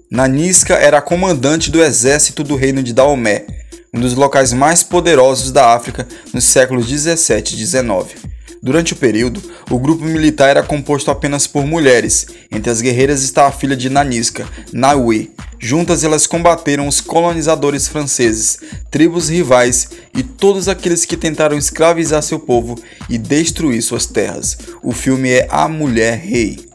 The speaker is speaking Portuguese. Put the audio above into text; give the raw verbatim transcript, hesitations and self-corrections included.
Nanisca era a comandante do exército do reino de Daomé, um dos locais mais poderosos da África nos séculos dezessete e dezenove. Durante o período, o grupo militar era composto apenas por mulheres. Entre as guerreiras está a filha de Nanisca, Naui. Juntas elas combateram os colonizadores franceses, tribos rivais e todos aqueles que tentaram escravizar seu povo e destruir suas terras. O filme é A Mulher Rei.